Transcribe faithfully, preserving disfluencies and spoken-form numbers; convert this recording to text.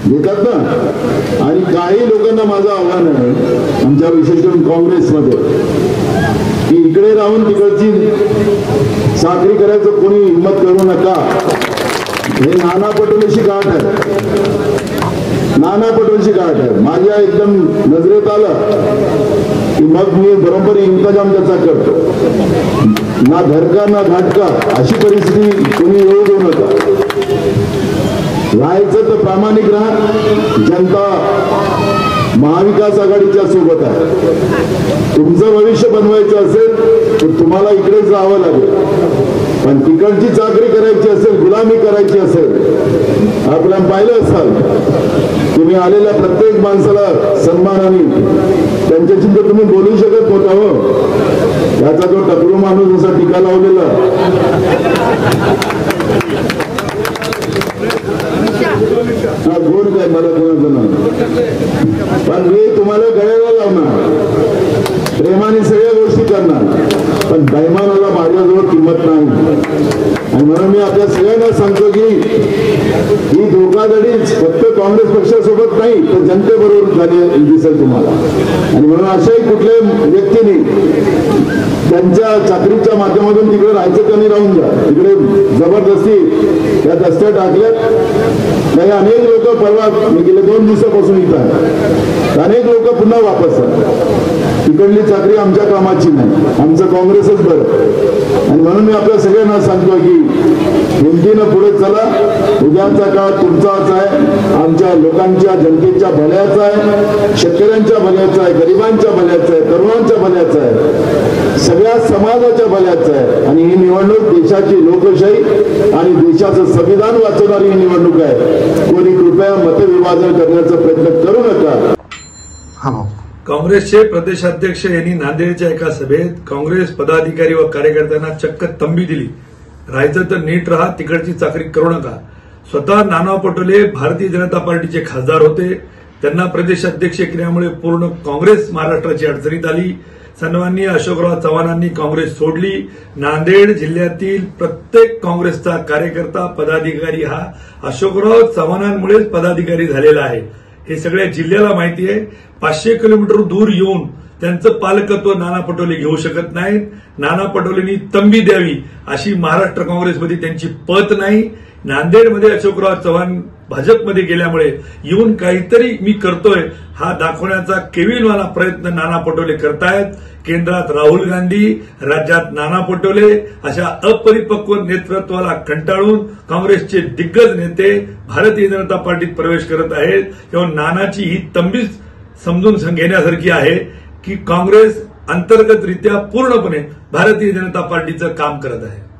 घेतात ना. आणि काही लोकांना माझं आव्हान आहे आमच्या विशेष करून काँग्रेसमध्ये की इकडे राहून तिकडची चाकरी करायचं कोणी हिंमत करू नका. हे नाना पटोलेची गाठ आहे, नाना पटोलेची गाठ आहे. माझ्या एकदम नजरेत आलं की मग मी बरोबर इंतजाम त्याचा करतो. ना धडका ना घाटका अशी परिस्थिती कोणी येऊ देऊ नका. राहायचं तर प्रामाणिक राहा. जनता महाविकास आघाडीच्या सोबत आहे. तुमचं भविष्य बनवायचं असेल तर तुम्हाला इकडेच राहावं लागेल. पण तिकडची चाकरी करायची असेल, गुलामी करायची असेल, आपल्याला पाहिलं असाल तुम्ही आलेल्या प्रत्येक माणसाला सन्मानाने त्यांच्याशी तर तुम्ही बोलू शकत होता. हो, त्याचा जो टकलू माणूस असा टीका लावलेला हा गोड काय मला कोणाचं नाही. पण मी तुम्हाला गळ्याला लावणार, प्रेमाने सगळ्या गोष्टी करणार, पण बैमानाला माझ्याजवळ किंमत नाही. आणि म्हणून मी आपल्या सगळ्यांना सांगतो की ही धोकाधडी फक्त काँग्रेस पक्षासोबत नाही तर जनतेबरोबर झाली दिसेल तुम्हाला. आणि म्हणून अशाही कुठल्याही व्यक्तीने त्यांच्या चाकरीच्या माध्यमातून तिकडे राहायचं त्यांनी राहून जा. तिकडे जबरदस्ती त्या दस्त्या टाकल्यात नाही. अनेक लोक परवा मी गेले दोन दिवसापासून इथं आहे. अनेक लोक पुन्हा वापस आहेत. तिकडली चाकरी आमच्या कामाची नाही, आमचं काँग्रेसच बरं. आणि म्हणून मी आपल्या सगळ्यांना सांगतो की हिमतीनं पुढे चला. उद्याचा काळ तुमचाच आहे, आमच्या लोकांच्या जनतेच्या भल्याचा आहे, शेतकऱ्यांच्या भल्याचा आहे, गरिबांच्या भल्याचा आहे, तरुणांच्या भल्याचा आहे, सगळ्या समाजाच्या भल्याचं आहे. आणि ही निवडणूक देशाची लोकशाही आणि देशाचं संविधान वाचवणारी ही निवडणूक आहे. कोणी कृपया मतविभाजन करण्याचा प्रयत्न करू नका. काँग्रेसचे प्रदेशाध्यक्ष यांनी नांदेडच्या एका सभेत काँग्रेस पदाधिकारी व कार्यकर्त्यांना चक्क तंबी दिली. राहायचं तर नीट राहा, तिकडची चाकरी करू नका. स्वतः नाना पटोले भारतीय जनता पार्टीचे खासदार होते. त्यांना प्रदेशाध्यक्ष केल्यामुळे पूर्ण काँग्रेस महाराष्ट्राची अडचणीत आली. सन्माननीय अशोकराव चव्हाणांनी काँग्रेस सोडली. नांदेड जिल्ह्यातील प्रत्येक काँग्रेसचा कार्यकर्ता पदाधिकारी हा अशोकराव चव्हाणांमुळेच पदाधिकारी झालेला आहे. हे सगळ्या जिल्ह्याला माहिती आहे. पाचशे किलोमीटर दूर येऊन त्यांचं पालकत्व नाना पटोले घेऊ शकत नाहीत. नाना पटोलेंनी तंबी द्यावी अशी महाराष्ट्र काँग्रेसमध्ये त्यांची पत नाही. नांदेडमध्ये अशोकराव चव्हाण भाजपमध्ये गेल्यामुळे येऊन काहीतरी मी करतोय हा दाखवण्याचा केविलवाना प्रयत्न नाना पटोले करतायत. केंद्रात राहुल गांधी, राज्यात नाना पटोले अशा अपरिपक्व नेतृत्वाला कंटाळून काँग्रेसचे दिग्गज नेते भारतीय जनता पार्टीत प्रवेश करत आहेत. तेव्हा नानाची ही तंबीच समजून घेण्यासारखी आहे की काँग्रेस अंतर्गतरित्या पूर्णपणे भारतीय जनता पार्टीचं काम करत आहे.